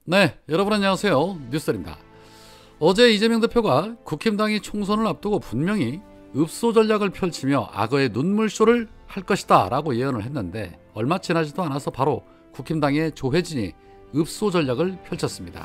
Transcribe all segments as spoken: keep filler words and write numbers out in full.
네, 여러분 안녕하세요. 뉴스입니다. 어제 이재명 대표가 국힘당이 총선을 앞두고 분명히 읍소 전략을 펼치며 악어의 눈물쇼를 할 것이다 라고 예언을 했는데 얼마 지나지도 않아서 바로 국힘당의 조혜진이 읍소 전략을 펼쳤습니다.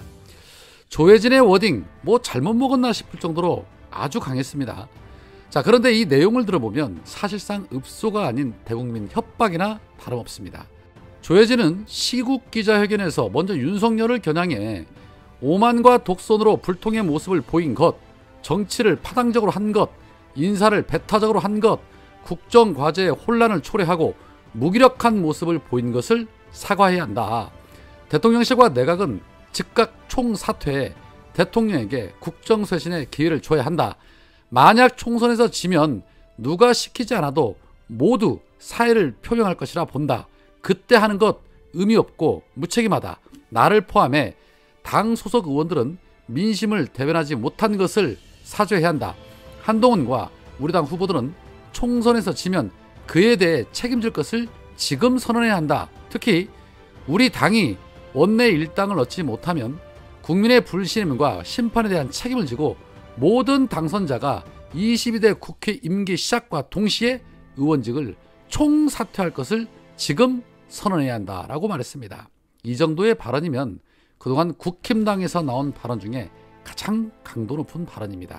조혜진의 워딩 뭐 잘못 먹었나 싶을 정도로 아주 강했습니다. 자, 그런데 이 내용을 들어보면 사실상 읍소가 아닌 대국민 협박이나 다름없습니다. 조혜진은 시국 기자회견에서 먼저 윤석열을 겨냥해 오만과 독선으로 불통의 모습을 보인 것, 정치를 파당적으로 한 것, 인사를 배타적으로 한 것, 국정과제에 혼란을 초래하고 무기력한 모습을 보인 것을 사과해야 한다. 대통령실과 내각은 즉각 총사퇴해 대통령에게 국정쇄신의 기회를 줘야 한다. 만약 총선에서 지면 누가 시키지 않아도 모두 사의를 표명할 것이라 본다. 그때 하는 것 의미 없고 무책임하다. 나를 포함해 당 소속 의원들은 민심을 대변하지 못한 것을 사죄해야 한다. 한동훈과 우리 당 후보들은 총선에서 지면 그에 대해 책임질 것을 지금 선언해야 한다. 특히 우리 당이 원내 일당을 얻지 못하면 국민의 불신임과 심판에 대한 책임을 지고 모든 당선자가 이십이 대 국회 임기 시작과 동시에 의원직을 총사퇴할 것을 지금 선언해야 한다라고 말했습니다. 이 정도의 발언이면 그동안 국힘당에서 나온 발언 중에 가장 강도 높은 발언입니다.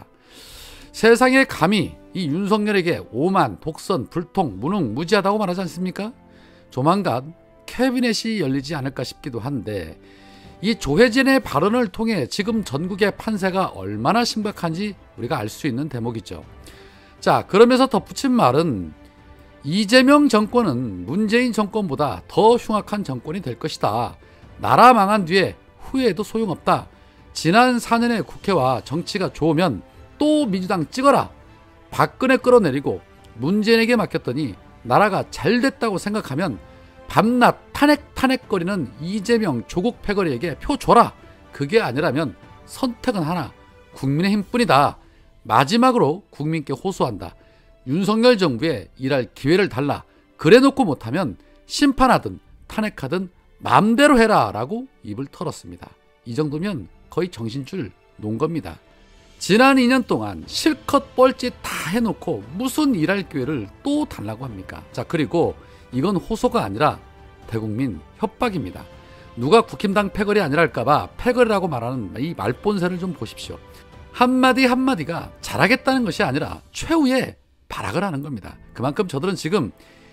세상에 감히 이 윤석열에게 오만, 독선, 불통, 무능무지하다고 말하지 않습니까? 조만간 캐비넷이 열리지 않을까 싶기도 한데 이 조혜진의 발언을 통해 지금 전국의 판세가 얼마나 심각한지 우리가 알 수 있는 대목이죠. 자, 그러면서 덧붙인 말은 이재명 정권은 문재인 정권보다 더 흉악한 정권이 될 것이다. 나라 망한 뒤에 후회해도 소용없다. 지난 사 년의 국회와 정치가 좋으면 또 민주당 찍어라. 박근혜 끌어내리고 문재인에게 맡겼더니 나라가 잘 됐다고 생각하면 밤낮 탄핵 탄핵거리는 이재명 조국 패거리에게 표 줘라. 그게 아니라면 선택은 하나, 국민의힘 뿐이다. 마지막으로 국민께 호소한다. 윤석열 정부에 일할 기회를 달라. 그래놓고 못하면 심판하든 탄핵하든 마음대로 해라 라고 입을 털었습니다. 이 정도면 거의 정신줄 놓은 겁니다. 지난 이 년 동안 실컷 뻘짓 다 해놓고 무슨 일할 기회를 또 달라고 합니까? 자, 그리고 이건 호소가 아니라 대국민 협박입니다. 누가 국힘당 패거리 아니랄까봐 패거리라고 말하는 이 말본세를 좀 보십시오. 한마디 한마디가 잘하겠다는 것이 아니라 최후의 발악을 하는 겁니다. 그만큼 저들은 지금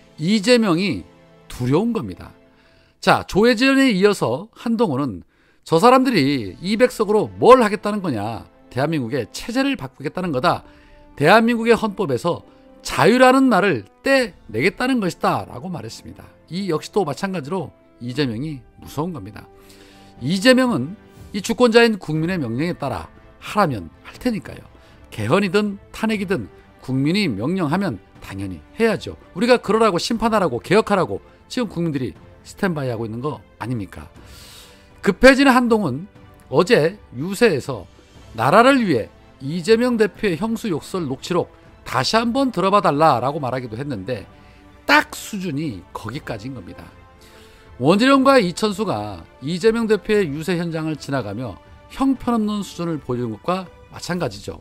이재명이 두려운 겁니다. 자, 조혜진에 이어서 한동훈은 저 사람들이 이백 석으로 뭘 하겠다는 거냐. 대한민국의 체제를 바꾸겠다는 거다. 대한민국의 헌법에서 자유라는 말을 떼내겠다는 것이다 라고 말했습니다. 이 역시도 마찬가지로 이재명이 무서운 겁니다. 이재명은 이 주권자인 국민의 명령에 따라 하라면 할 테니까요. 개헌이든 탄핵이든 국민이 명령하면 당연히 해야죠. 우리가 그러라고 심판하라고 개혁하라고 지금 국민들이 스탠바이 하고 있는 거 아닙니까? 급해지는 한동훈 어제 유세에서 나라를 위해 이재명 대표의 형수 욕설 녹취록 다시 한번 들어봐 달라라고 말하기도 했는데 딱 수준이 거기까지인 겁니다. 원희룡과 이천수가 이재명 대표의 유세 현장을 지나가며 형편없는 수준을 보여준 것과 마찬가지죠.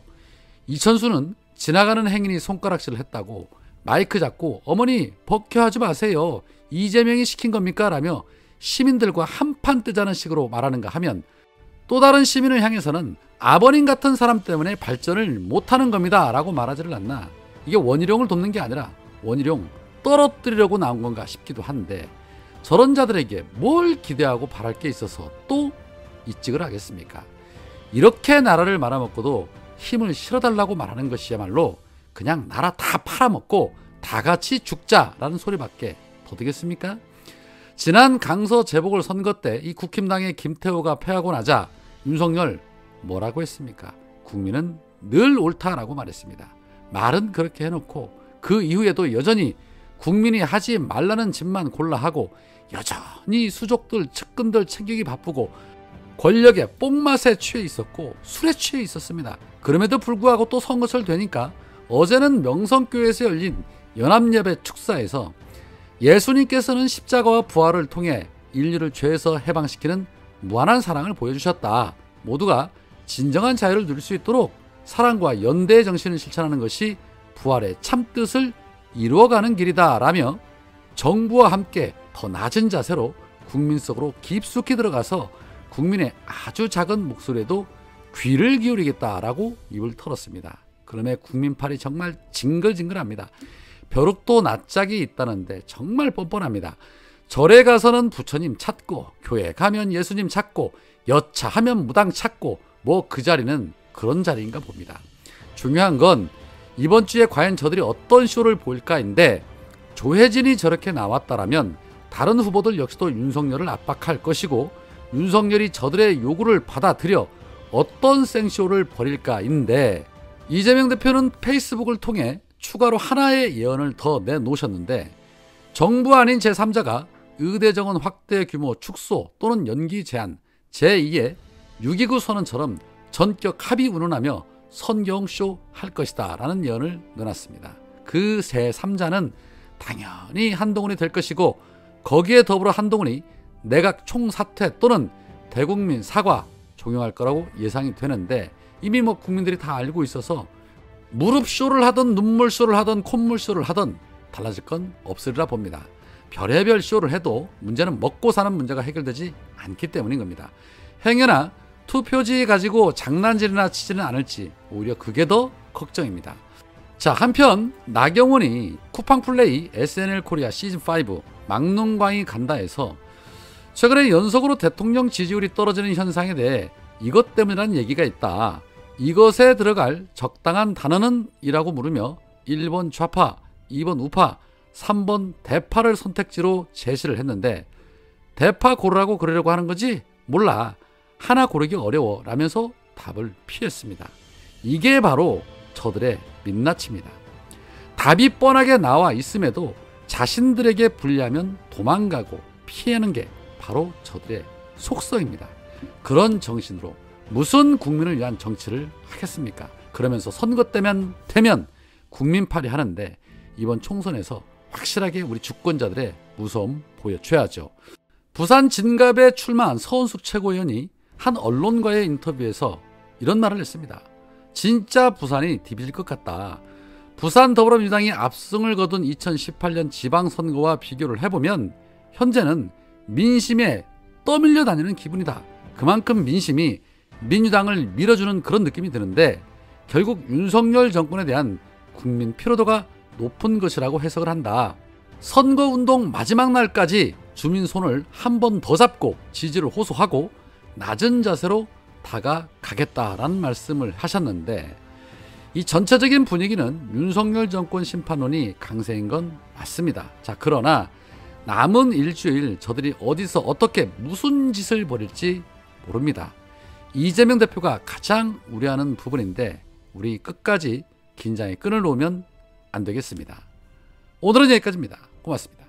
이천수는 지나가는 행인이 손가락질을 했다고 마이크 잡고 어머니 벗겨하지 마세요. 이재명이 시킨 겁니까? 라며 시민들과 한판 뜨자는 식으로 말하는가 하면 또 다른 시민을 향해서는 아버님 같은 사람 때문에 발전을 못하는 겁니다 라고 말하지를 않나. 이게 원희룡을 돕는 게 아니라 원희룡 떨어뜨리려고 나온 건가 싶기도 한데 저런 자들에게 뭘 기대하고 바랄 게 있어서 또 이직을 하겠습니까? 이렇게 나라를 말아먹고도 힘을 실어달라고 말하는 것이야말로 그냥 나라 다 팔아먹고 다 같이 죽자라는 소리밖에 더 되겠습니까? 지난 강서 재보궐 선거 때 이 국힘당의 김태호가 패하고 나자 윤석열 뭐라고 했습니까? 국민은 늘 옳다라고 말했습니다. 말은 그렇게 해놓고 그 이후에도 여전히 국민이 하지 말라는 짓만 골라 하고 여전히 수족들 측근들 챙기기 바쁘고 권력의 뽕맛에 취해 있었고 술에 취해 있었습니다. 그럼에도 불구하고 또 선거철 되니까 어제는 명성교회에서 열린 연합예배 축사에서 예수님께서는 십자가와 부활을 통해 인류를 죄에서 해방시키는 무한한 사랑을 보여주셨다. 모두가 진정한 자유를 누릴 수 있도록 사랑과 연대의 정신을 실천하는 것이 부활의 참뜻을 이루어가는 길이다 라며 정부와 함께 더 낮은 자세로 국민 속으로 깊숙이 들어가서 국민의 아주 작은 목소리에도 귀를 기울이겠다라고 입을 털었습니다. 그러면 국민팔이 정말 징글징글합니다. 벼룩도 낯짝이 있다는데 정말 뻔뻔합니다. 절에 가서는 부처님 찾고 교회 가면 예수님 찾고 여차하면 무당 찾고 뭐 그 자리는 그런 자리인가 봅니다. 중요한 건 이번 주에 과연 저들이 어떤 쇼를 보일까인데 조혜진이 저렇게 나왔다라면 다른 후보들 역시도 윤석열을 압박할 것이고 윤석열이 저들의 요구를 받아들여 어떤 생쇼를 벌일까인데 이재명 대표는 페이스북을 통해 추가로 하나의 예언을 더 내놓으셨는데 정부 아닌 제삼자가 의대 정원 확대 규모 축소 또는 연기 제한 제이의 육이구 선언처럼 전격 합의 운운하며 선경쇼 할 것이다 라는 예언을 내놨습니다. 그 제삼자는 당연히 한동훈이 될 것이고 거기에 더불어 한동훈이 내각 총사퇴 또는 대국민 사과 종용할 거라고 예상이 되는데 이미 뭐 국민들이 다 알고 있어서 무릎쇼를 하든 눈물쇼를 하든 콧물쇼를 하든 달라질 건 없으리라 봅니다. 별의별 쇼를 해도 문제는 먹고 사는 문제가 해결되지 않기 때문인 겁니다. 행여나 투표지 가지고 장난질이나 치지는 않을지 오히려 그게 더 걱정입니다. 자, 한편 나경원이 쿠팡플레이 에스엔엘 코리아 시즌오 막눈광이 간다에서 최근에 연속으로 대통령 지지율이 떨어지는 현상에 대해 이것 때문이라는 얘기가 있다. 이것에 들어갈 적당한 단어는? 이라고 물으며 일 번 좌파, 이 번 우파, 삼 번 대파를 선택지로 제시를 했는데 대파 고르라고 그러려고 하는 거지? 몰라. 하나 고르기 어려워 라면서 답을 피했습니다. 이게 바로 저들의 민낯입니다. 답이 뻔하게 나와 있음에도 자신들에게 불리하면 도망가고 피하는 게 바로 저들의 속성입니다. 그런 정신으로 무슨 국민을 위한 정치를 하겠습니까? 그러면서 선거 때면 되면 국민팔이 하는데 이번 총선에서 확실하게 우리 주권자들의 무서움 보여줘야죠. 부산 진갑에 출마한 서은숙 최고위원이 한 언론과의 인터뷰에서 이런 말을 했습니다. 진짜 부산이 디비질 것 같다. 부산 더불어민주당이 압승을 거둔 이천십팔 년 지방선거와 비교를 해보면 현재는 민심에 떠밀려 다니는 기분이다. 그만큼 민심이 민주당을 밀어주는 그런 느낌이 드는데 결국 윤석열 정권에 대한 국민 피로도가 높은 것이라고 해석을 한다. 선거운동 마지막 날까지 주민 손을 한 번 더 잡고 지지를 호소하고 낮은 자세로 다가가겠다라는 말씀을 하셨는데 이 전체적인 분위기는 윤석열 정권 심판론이 강세인 건 맞습니다. 자, 그러나 남은 일주일 저들이 어디서 어떻게 무슨 짓을 벌일지 모릅니다. 이재명 대표가 가장 우려하는 부분인데 우리 끝까지 긴장의 끈을 놓으면 안 되겠습니다. 오늘은 여기까지입니다. 고맙습니다.